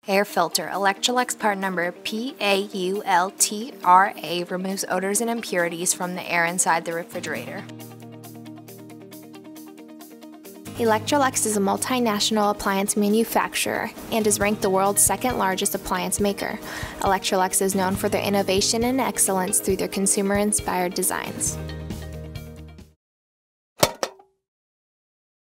Air filter. Electrolux part number PAULTRA removes odors and impurities from the air inside the refrigerator. Electrolux is a multinational appliance manufacturer and is ranked the world's second largest appliance maker. Electrolux is known for their innovation and excellence through their consumer-inspired designs.